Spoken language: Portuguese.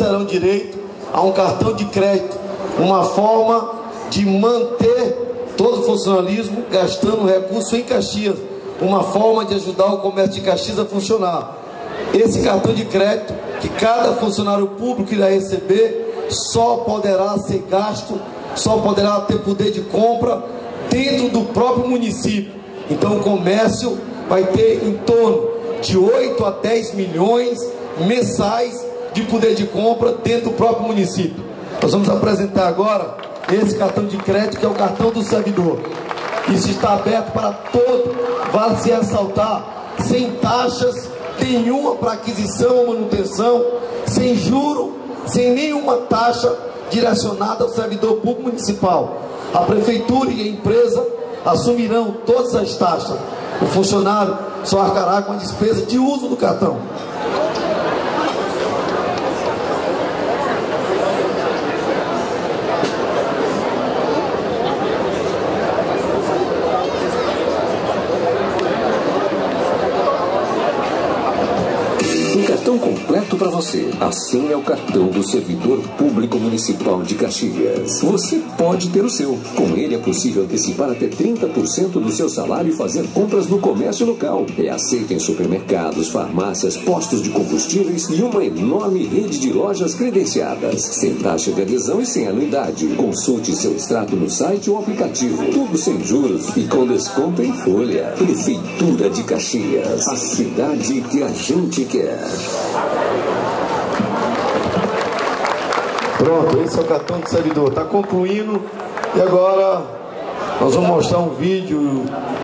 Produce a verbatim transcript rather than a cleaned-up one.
terão direito a um cartão de crédito, uma forma de manter todo o funcionalismo gastando recurso em Caxias, uma forma de ajudar o comércio de Caxias a funcionar. Esse cartão de crédito que cada funcionário público irá receber só poderá ser gasto, só poderá ter poder de compra dentro do próprio município. Então o comércio vai ter em torno de oito a dez milhões mensais de poder de compra dentro do próprio município. Nós vamos apresentar agora esse cartão de crédito, que é o cartão do servidor. Isso está aberto para todo, vale se ressaltar, sem taxas nenhuma para aquisição ou manutenção, sem juro, sem nenhuma taxa direcionada ao servidor público municipal. A prefeitura e a empresa assumirão todas as taxas. O funcionário só arcará com a despesa de uso do cartão. Cartão completo para você. Assim é o cartão do Servidor Público Municipal de Caxias. Você pode ter o seu. Com ele é possível antecipar até trinta por cento do seu salário e fazer compras no comércio local. É aceito em supermercados, farmácias, postos de combustíveis e uma enorme rede de lojas credenciadas. Sem taxa de adesão e sem anuidade. Consulte seu extrato no site ou aplicativo. Tudo sem juros e com desconto em folha. Prefeitura de Caxias. A cidade que a gente quer. Pronto, esse é o cartão de servidor. Está concluindo e agora nós vamos mostrar um vídeo